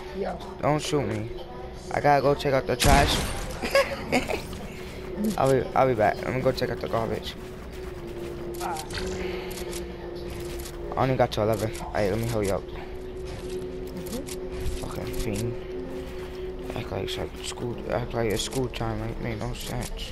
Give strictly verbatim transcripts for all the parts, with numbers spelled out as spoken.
Yeah. Don't shoot me. I gotta go check out the trash. I'll be I'll be back. I'm gonna go check out the garbage. Ah. I only got to eleven. Alright, let me hurry up. Mhm. Fucking fiend. Act like it's like school. Act like it's school time. Like make no sense.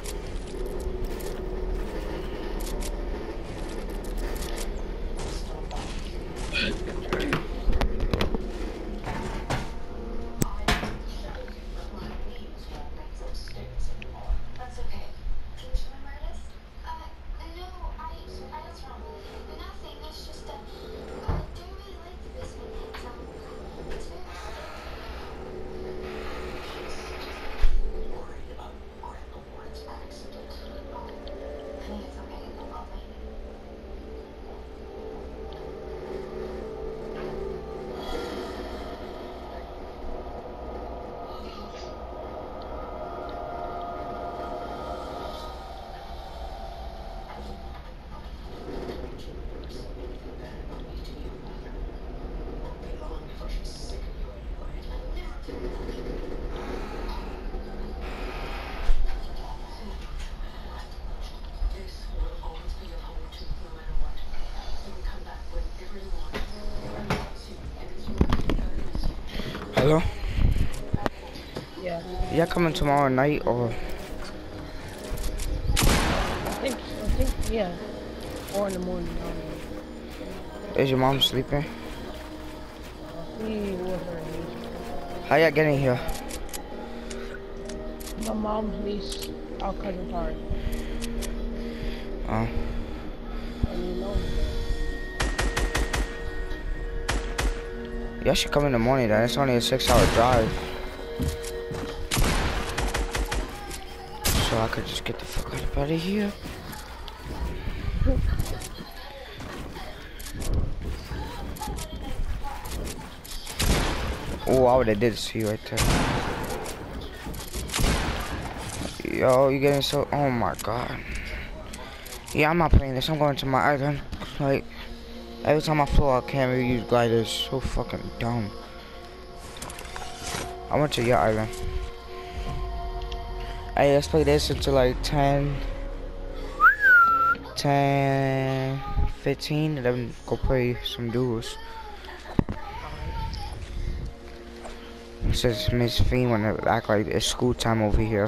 Hello? Yeah. Y'all coming tomorrow night or? I think. I think. Yeah. Four in the morning. I don't know. Is your mom sleeping? He was her niece. How y'all getting here? My mom's niece, our cousin Tari. Oh. And you know. Y'all should come in the morning then. It's only a six hour drive. So I could just get the fuck out of here. Oh, I would've did see you right there. Yo, you getting so, oh my god. Yeah, I'm not playing this. I'm going to my island. Like, every time I fly, I can't really use gliders. So fucking dumb. I went to your island. Hey, let's play this until like ten, ten, fifteen, and then go play some duels. Says Miss Fiend wanna act like it's school time over here.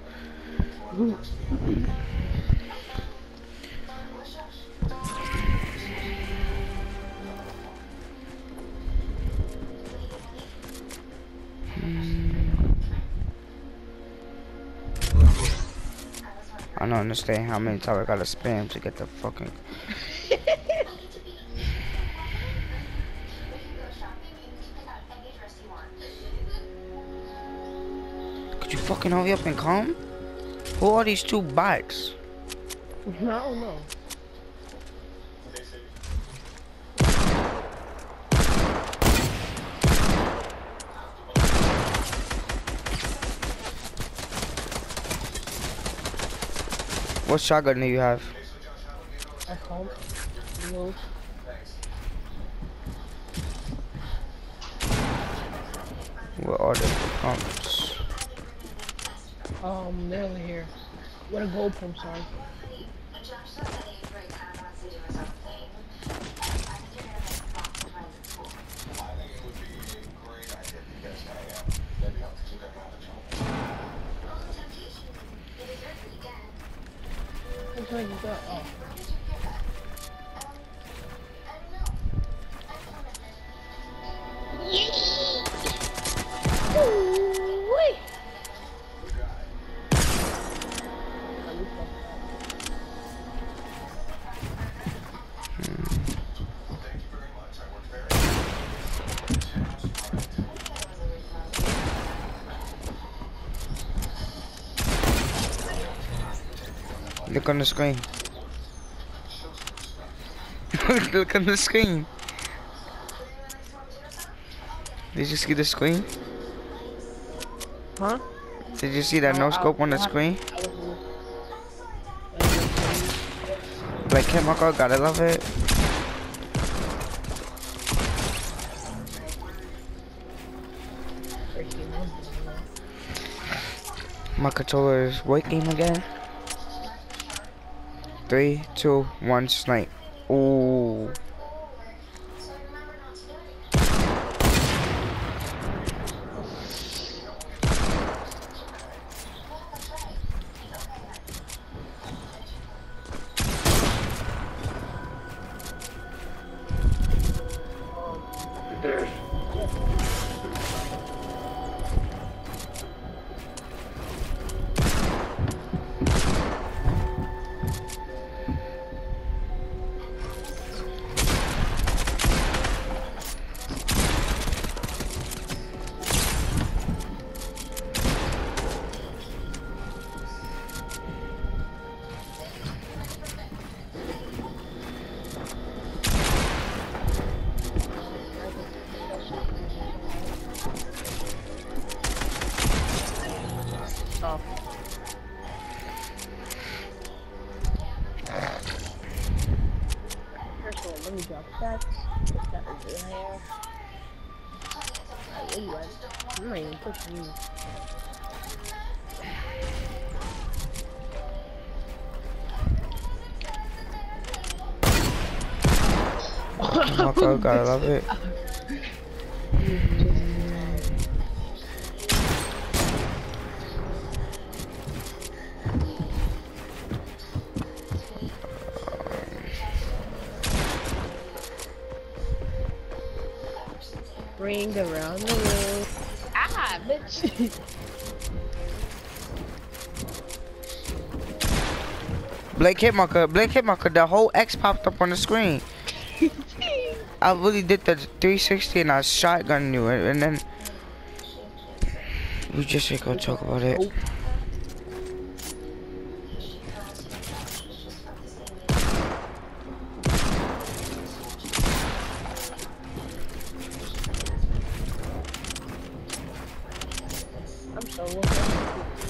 I don't understand how many times I gotta spam to get the fucking. Could you fucking hurry up and come? Who are these two bikes? I don't know. What shotgun do you have? At home. No. What are the comments? Um, they're over here. What a gold pump, sorry. Which one you got? Oh. Ooh-wee. Look on the screen. Look on the screen. Did you see the screen? Huh? Did you see that I- no I- scope on the I- screen? I was- Like chemical, gotta love it. first game on. My controller is working again. Three, two, one, snipe. Ooh. Stop. First of all, let me drop that. Put that over there. Alright, where you at? I'm not even pushing you. Oh my god, gotta love it. Ring around the room. Ah, bitch. Blake Hitmarker, Blake Hitmarker, the whole X popped up on the screen. I really did the three sixty and I shotgun you and, and then we just ain't gonna talk about it. I'm so looking.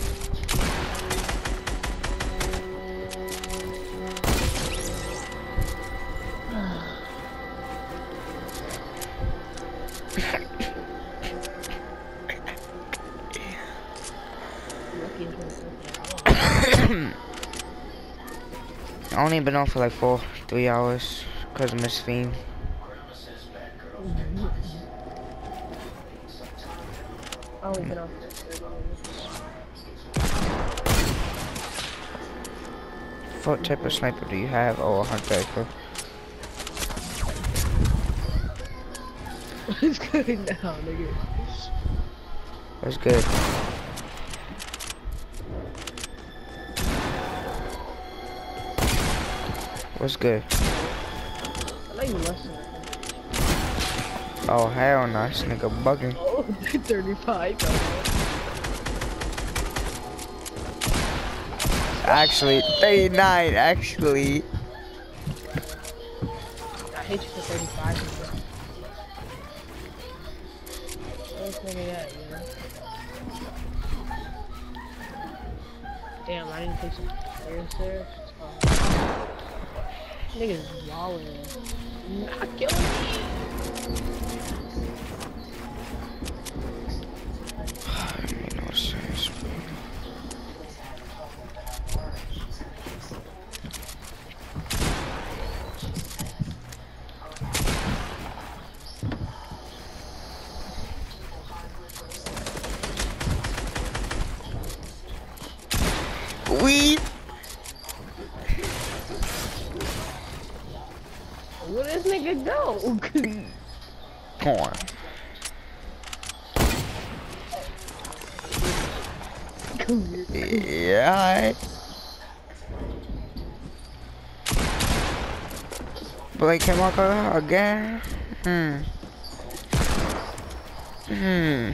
I only been on for like four, three hours because of Miss Fiend. I only been on for thirty minutes. What type of sniper do you have? Oh, a hunter rifle. It's good now, nigga. That's good. What's good? I know you must. Oh, hell no, this nigga bugging. Oh, thirty-five. Actually, thirty-nine, actually. I hit you for thirty-five. Where's nigga at, man? Damn, I didn't take some players there. Oh. Niggas walling. Not killing me. That made no sense, bro. We. Where this nigga go? Come on. Come here. Yeah. Blake Hitmarker again. Hmm. Hmm.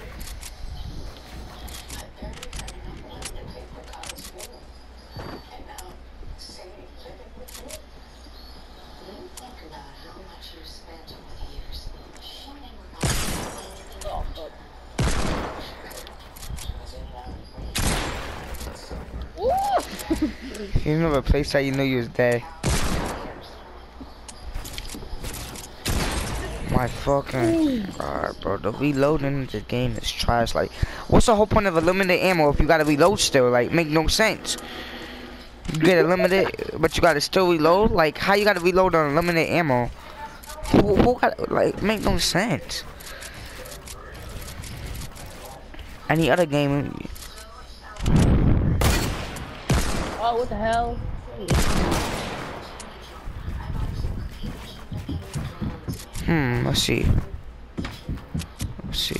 You never place that you knew you was dead. My fucking god, bro. The reloading in this game is trash. Like, what's the whole point of a limited ammo if you gotta reload still? Like, make no sense. You get a limited, but you gotta still reload? Like, how you gotta reload on limited ammo? Who, who got, like, make no sense. Any other game? Oh, what the hell? Hmm, let's see. Let's see.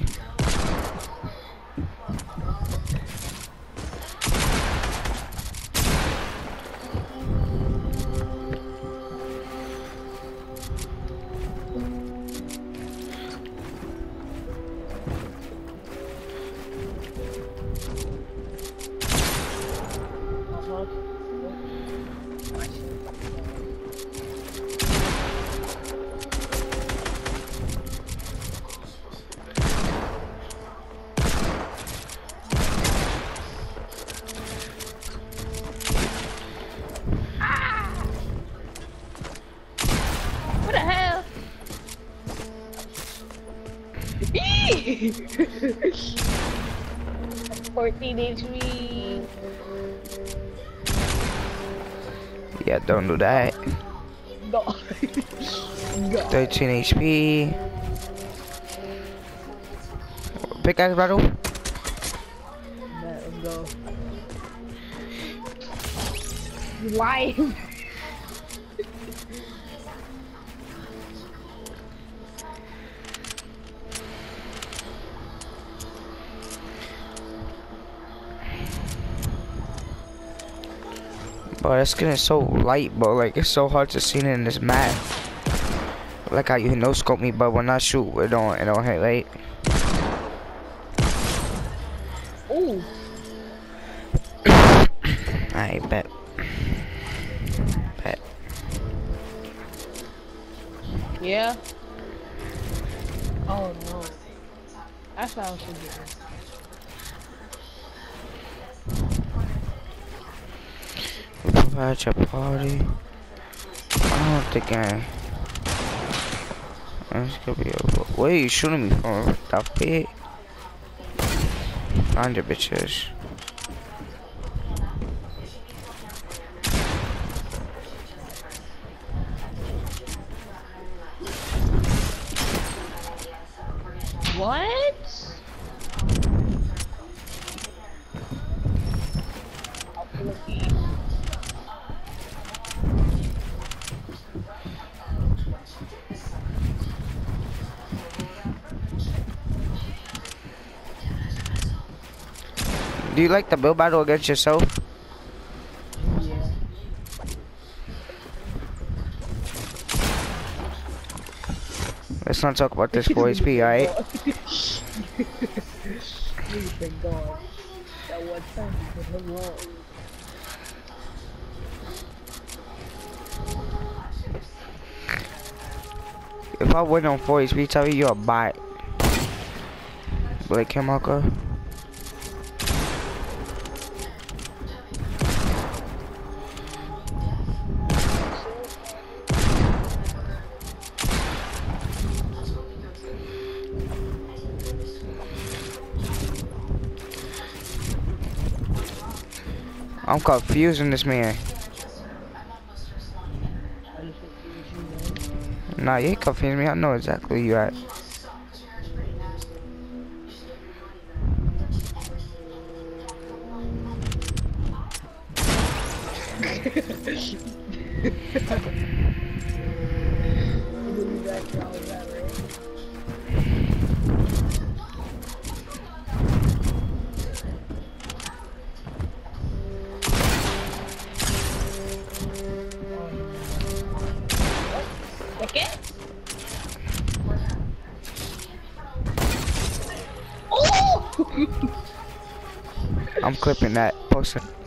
What the hell? fourteen H P. Yeah, don't do that. No. God. thirteen H P. Pickaxe battle? Let's go. You lying. Bro, that skin is so light, bro. Like, it's so hard to see it in this map. Like how you no scope me, but when I shoot, it don't, it don't hit, right? Ooh. I bet. Bet. Yeah. Oh no. That's what I was thinking. Provide your party. I don't think I. This could be a. Where are you shooting me from? That big? Find your bitches. What? Do you like the build battle against yourself? Yeah. Let's not talk about this four H P, alright? Thank God. That one time you put him wrong. If I win on four H P, tell me you're a bot. Blake Kimaka. I'm confusing this man. Nah, you ain't confusing me. I know exactly where you at. Okay. Oh! I'm clipping that. Post it.